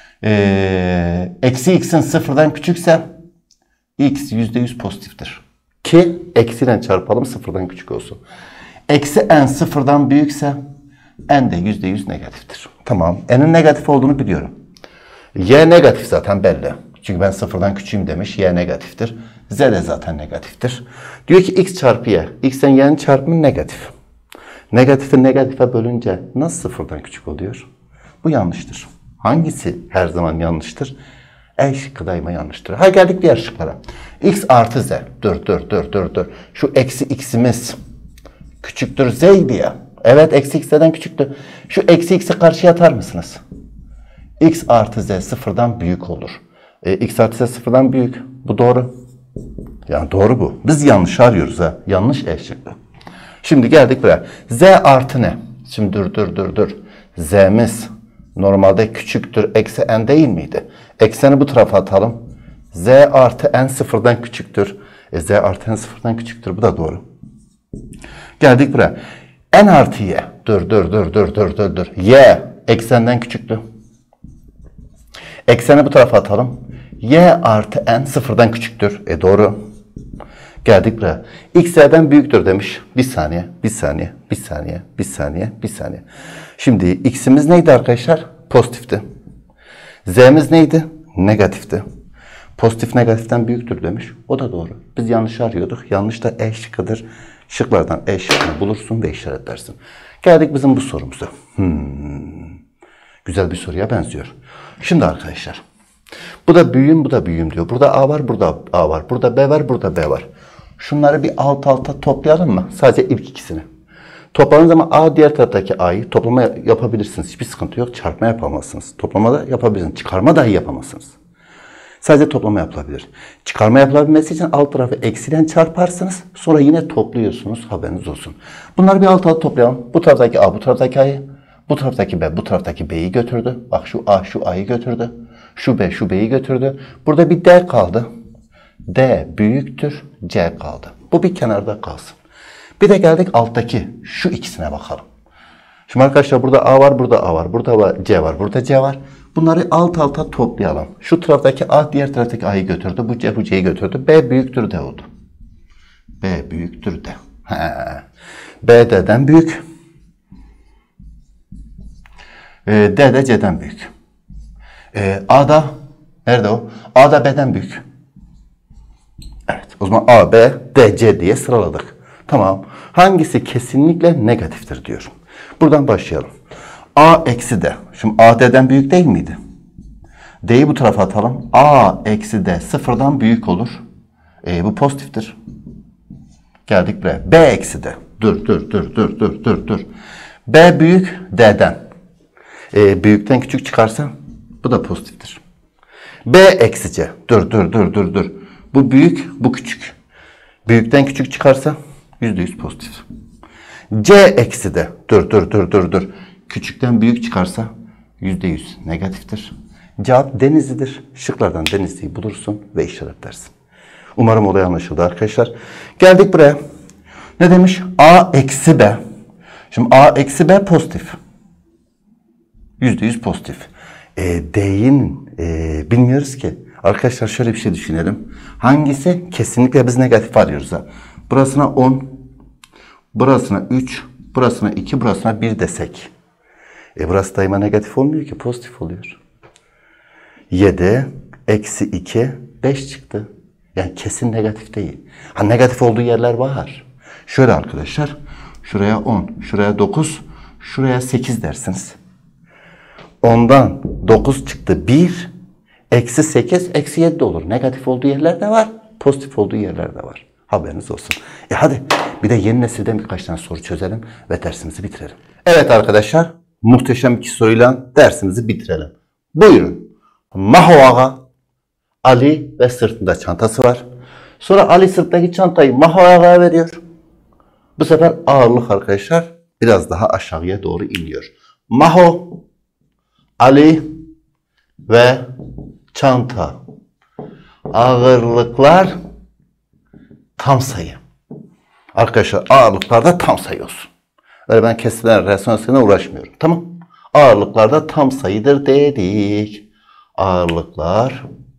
Eksi x'in sıfırdan küçükse x %100 pozitiftir. Ki eksiyle çarpalım sıfırdan küçük olsun. Eksi n sıfırdan büyükse n de %100 negatiftir. Tamam. N'in negatif olduğunu biliyorum. Y negatif zaten belli. Çünkü ben sıfırdan küçüğüm demiş. Y negatiftir. Z de zaten negatiftir. Diyor ki x çarpı y. X'in y'nin çarpımı negatif. Negatifi negatife bölünce nasıl sıfırdan küçük oluyor? Bu yanlıştır. Hangisi her zaman yanlıştır? E şıkkı daima yanlıştır. Geldik diğer şıklara. X artı z. Dur. Şu eksi x'imiz küçüktür z'ydi ya. Evet eksi x'den küçüktü. Şu eksi x'i karşıya atar mısınız? X artı z sıfırdan büyük olur. X artı z sıfırdan büyük. Bu doğru. Yani doğru bu. Biz yanlış arıyoruz ha. Yanlış E şıkkı. Şimdi geldik buraya. Z artı ne? Şimdi dur. Z'miz normalde küçüktür. Eksi n değil miydi? Ekseni bu tarafa atalım. Z artı n sıfırdan küçüktür. Z artı n sıfırdan küçüktür. Bu da doğru. Geldik buraya. N artı y. Dur. Y eksenden küçüktü. Ekseni bu tarafa atalım. Y artı n sıfırdan küçüktür. Doğru. Geldik buraya. X z'den büyüktür demiş. Bir saniye. Şimdi x'imiz neydi arkadaşlar? Pozitifti. Z'miz neydi? Negatifti. Pozitif negatiften büyüktür demiş. O da doğru. Biz yanlış arıyorduk. Yanlış da E şıkkıdır. Şıklardan E şıkkını bulursun ve işaretlersin. Geldik bizim bu sorumuza. Güzel bir soruya benziyor. Şimdi arkadaşlar. Bu da büyüğüm diyor. Burada A var, burada A var. Burada B var, burada B var. Şunları bir alt alta toplayalım mı? Sadece ilk ikisini. Topladığınız zaman A diğer taraftaki A'yı toplama yapabilirsiniz. Hiçbir sıkıntı yok. Çarpma yapamazsınız. Toplama da yapabilirsiniz. Çıkarma dahi yapamazsınız. Sadece toplama yapılabilir. Çıkarma yapılabilmesi için alt tarafı eksilen çarparsınız. Sonra yine topluyorsunuz. Haberiniz olsun. Bunları bir alt alta toplayalım. Bu taraftaki A, bu taraftaki A'yı. Bu taraftaki B, bu taraftaki B'yi götürdü. Bak şu A, şu A'yı götürdü. Şu B, şu B'yi götürdü. Burada bir D kaldı. D büyüktür. C kaldı. Bu bir kenarda kalsın. Bir de geldik alttaki şu ikisine bakalım. Şimdi arkadaşlar burada A var, burada A var. Burada C var, burada C var. Bunları alt alta toplayalım. Şu taraftaki A diğer taraftaki A'yı götürdü. Bu C bu C'yi götürdü. B büyüktür D oldu. B büyüktür D. B D'den büyük. D de C'den büyük. A da nerede o? A da B'den büyük. Evet. O zaman A, B, D, C diye sıraladık. Tamam. Hangisi kesinlikle negatiftir diyor. Buradan başlayalım. A eksi D. Şimdi A D'den büyük değil miydi? D'yi bu tarafa atalım. A eksi D sıfırdan büyük olur. Bu pozitiftir. Geldik buraya. B eksi D. Dur. B büyük D'den. Büyükten küçük çıkarsa bu da pozitiftir. B eksi C. Dur. Bu büyük, bu küçük. Büyükten küçük çıkarsa %100 pozitif. C eksi D. Dur. Küçükten büyük çıkarsa %100 negatiftir. Cevap Denizli'dir. Şıklardan Denizli'yi bulursun ve işaretlersin. Umarım olay anlaşıldı arkadaşlar. Geldik buraya. Ne demiş? A eksi B. Şimdi A eksi B pozitif. %100 pozitif. D'nin bilmiyoruz ki. Arkadaşlar şöyle bir şey düşünelim. Hangisi? Kesinlikle biz negatif arıyoruz. Burasına 10, burasına 3, burasına 2, burasına 1 desek. Burası daima negatif olmuyor ki, pozitif oluyor. 7, eksi 2, 5 çıktı. Yani kesin negatif değil. Ha, negatif olduğu yerler var. Şöyle arkadaşlar. Şuraya 10, şuraya 9, şuraya 8 dersiniz. 10'dan 9 çıktı 1, eksi 8, eksi 7 de olur. Negatif olduğu yerler de var, pozitif olduğu yerler de var. Haberiniz olsun. Hadi bir de yeni nesilden birkaç tane soru çözelim ve dersimizi bitirelim. Evet arkadaşlar, muhteşem iki soruyla dersimizi bitirelim. Buyurun. Maho ağa, Ali ve sırtında çantası var. Sonra Ali sırttaki çantayı Maho ağaya veriyor. Bu sefer ağırlık arkadaşlar biraz daha aşağıya doğru iniyor. Maho, Ali ve çanta. Ağırlıklar tam sayı. Arkadaşlar ağırlıklarda tam sayı olsun. Öyle ben kesilen resonansiyona uğraşmıyorum. Tamam. Ağırlıklarda tam sayıdır dedik. Ağırlıklar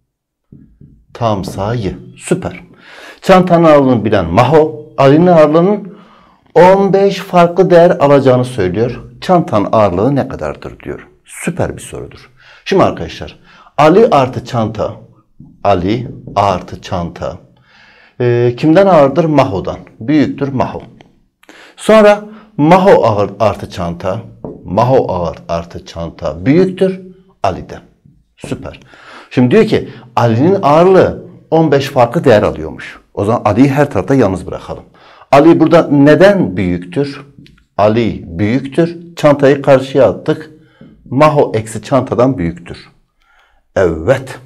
tam sayı. Süper. Çantanın ağırlığını bilen Maho, Ali'nin ağırlığının 15 farklı değer alacağını söylüyor. Çantanın ağırlığı ne kadardır diyor. Süper bir sorudur. Şimdi arkadaşlar, Ali artı çanta, Ali artı çanta kimden ağırdır? Maho'dan. Büyüktür Maho. Sonra Maho ağır artı çanta, Maho ağır artı çanta büyüktür Ali'den. Süper. Şimdi diyor ki Ali'nin ağırlığı 15 farklı değer alıyormuş. O zaman Ali'yi her tarafta yalnız bırakalım. Ali burada neden büyüktür? Ali büyüktür. Çantayı karşıya attık. Maho eksi çantadan büyüktür. Evet.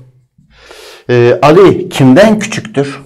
Ali kimden küçüktür?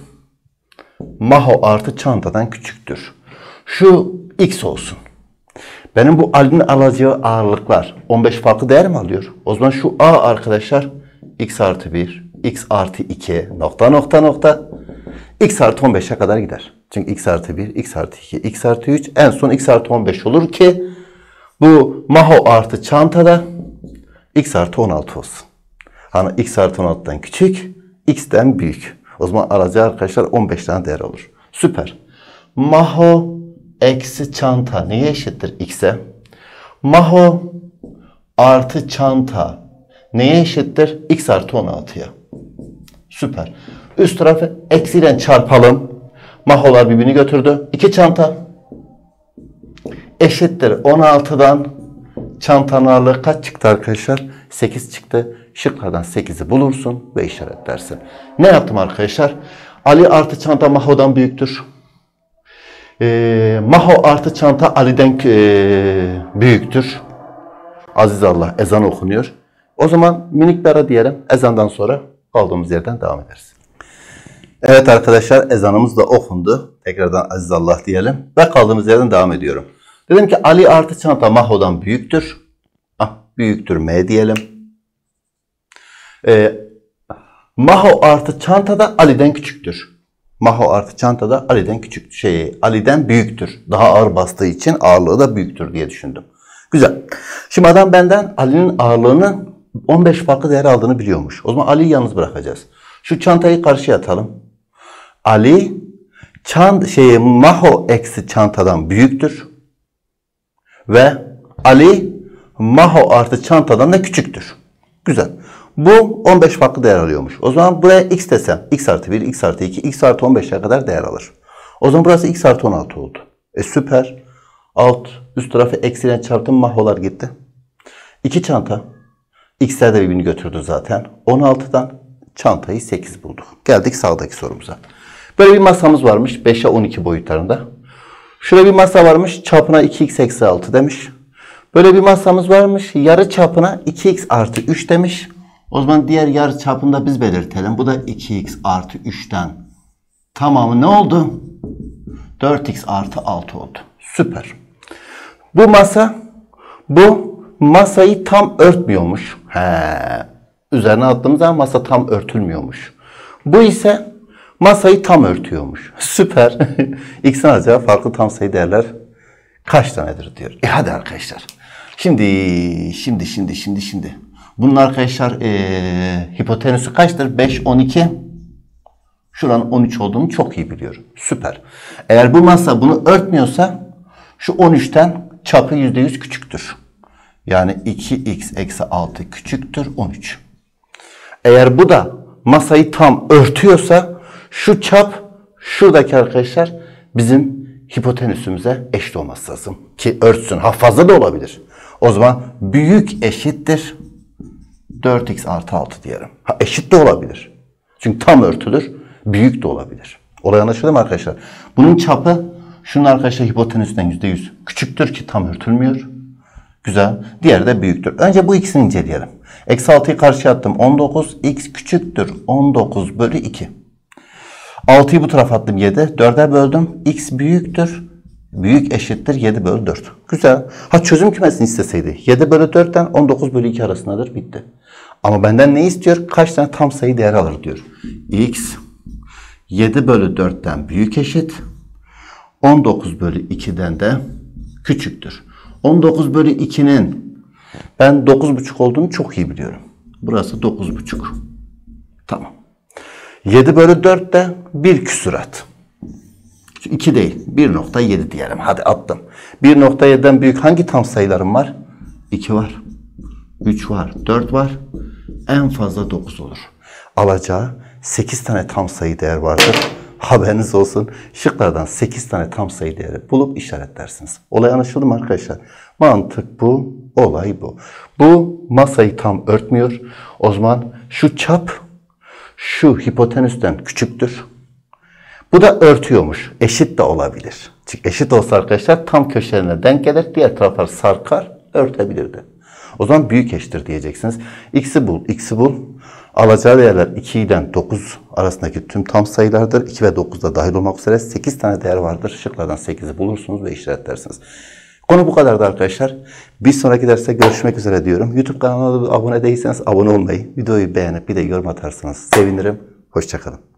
Maho artı çantadan küçüktür. Şu X olsun. Benim bu Ali'nin alacağı ağırlıklar 15 farklı değer mi alıyor? O zaman şu A arkadaşlar X artı 1, X artı 2, nokta, X artı 15'e kadar gider. Çünkü X artı 1, X artı 2, X artı 3, en son X artı 15 olur ki bu Maho artı çantada X artı 16 olsun. Hani X artı 16'dan küçük, X'ten büyük. O zaman alacağı arkadaşlar 15 tane değer olur. Süper. Maho eksi çanta neye eşittir? X'e. Maho artı çanta neye eşittir? X artı 16'ya. Süper. Üst tarafı eksiyle çarpalım. Maholar birbirini götürdü. 2 çanta eşittir 16'dan çantanın ağırlığı kaç çıktı arkadaşlar? 8 çıktı. Şıklardan 8'i bulursun ve işaretlersin. Ne yaptım arkadaşlar? Ali artı çanta Maho'dan büyüktür. Maho artı çanta Ali'den büyüktür. Aziz Allah, ezan okunuyor. O zaman minik bir ara diyelim. Ezandan sonra kaldığımız yerden devam ederiz. Evet arkadaşlar, ezanımız da okundu. Tekrardan aziz Allah diyelim. Ve kaldığımız yerden devam ediyorum. Dedim ki Ali artı çanta Maho'dan büyüktür. Büyüktür M diyelim. Maho artı çanta da Ali'den küçüktür. Maho artı çanta da Ali'den küçük Ali'den büyüktür. Daha ağır bastığı için ağırlığı da büyüktür diye düşündüm. Güzel. Şimdi adam benden Ali'nin ağırlığının 15 farklı değer aldığını biliyormuş. O zaman Ali'yi yalnız bırakacağız. Şu çantayı karşıya atalım. Ali Maho eksi çantadan büyüktür. Ve Ali Maho artı çantadan da küçüktür. Güzel. Bu 15 farklı değer alıyormuş. O zaman buraya x desem x artı 1, x artı 2, x artı 15'e kadar değer alır. O zaman burası x artı 16 oldu. Süper. Üst tarafı eksiyle çarptım, Maholar gitti. 2 çanta. X'ler de birbirini götürdü zaten. 16'dan çantayı 8 bulduk. Geldik sağdaki sorumuza. Böyle bir masamız varmış 5'e 12 boyutlarında. Şurada bir masa varmış, çapına 2x eksi 6 demiş. Böyle bir masamız varmış, yarı çapına 2x artı 3 demiş. O zaman diğer yarı çapını da biz belirtelim. Bu da 2x artı 3'ten tamamı ne oldu? 4x artı 6 oldu. Süper. Bu masayı tam örtmüyormuş. Üzerine attığımız zaman masa tam örtülmüyormuş. Bu ise Masayı tam örtüyormuş. Süper. X'in alacağı farklı tam sayı değerler kaç tanedir diyor. Hadi arkadaşlar. Şimdi. Bunun arkadaşlar hipotenüsü kaçtır? 5, 12. Şuranın 13 olduğunu çok iyi biliyorum. Süper. Eğer bu masa bunu örtmüyorsa şu 13'ten çapı %100 küçüktür. Yani 2x eksi 6 küçüktür 13. Eğer bu da masayı tam örtüyorsa şu çap şuradaki arkadaşlar bizim hipotenüsümüze eşit olması lazım. Ki örtsün. Ha fazla da olabilir. O zaman büyük eşittir 4x artı 6 diyelim. Ha eşit de olabilir. Çünkü tam örtülür. Büyük de olabilir. Olay anlaşıldı mı arkadaşlar? Bunun çapı şunun arkadaşlar hipotenüsten %100 küçüktür ki tam örtülmüyor. Güzel. Diğeri de büyüktür. Önce bu ikisini inceleyelim. Eksi 6'yı karşıya attım. 19. X küçüktür. 19 bölü 2. 6'yı bu tarafa attım 7. 4'e böldüm. X büyüktür. Büyük eşittir 7 bölü 4. Güzel. Ha çözüm kümesini isteseydi. 7 bölü 4'ten 19 bölü 2 arasındadır. Bitti. Ama benden ne istiyor? Kaç tane tam sayı değer alır diyor. X 7 bölü 4'ten büyük eşit. 19 bölü 2'den de küçüktür. 19 bölü 2'nin ben 9,5 olduğunu çok iyi biliyorum. Burası 9,5. Tamam. 7 bölü 4 de 1 küsurat. 2 değil. 1,7 diyelim. Hadi attım. 1,7'den büyük hangi tam sayılarım var? 2 var. 3 var. 4 var. En fazla 9 olur. Alacağı 8 tane tam sayı değer vardır. Haberiniz olsun. Şıklardan 8 tane tam sayı değeri bulup işaretlersiniz. Olay anlaşıldı mı arkadaşlar? Mantık bu. Olay bu. Bu masayı tam örtmüyor. O zaman şu çap şu hipotenüsten küçüktür. Bu da örtüyormuş. Eşit de olabilir. Çünkü eşit olsa arkadaşlar tam köşelerine denk gelir. Diğer taraflar sarkar. Örtebilirdi. O zaman büyük eşittir diyeceksiniz. X'i bul. X'i bul. Alacağı değerler 2 ile 9 arasındaki tüm tam sayılardır. 2 ve 9 da dahil olmak üzere 8 tane değer vardır. Şıklardan 8'i bulursunuz ve işaretlersiniz. Konu bu kadardı arkadaşlar. Bir sonraki derste görüşmek üzere diyorum. YouTube kanalına abone değilseniz abone olmayı, videoyu beğenip bir de yorum atarsanız sevinirim. Hoşça kalın.